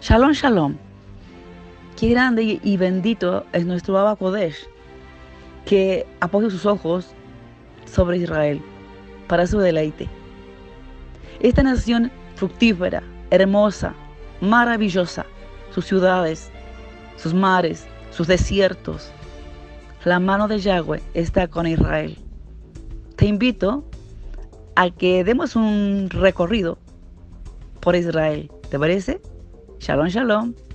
Shalom, shalom. Qué grande y bendito es nuestro Abba Kodesh, que apoya sus ojos sobre Israel para su deleite. Esta nación fructífera, hermosa, maravillosa, sus ciudades, sus mares, sus desiertos. La mano de Yahweh está con Israel. Te invito a que demos un recorrido por Israel. ¿Te parece? Shalom, shalom.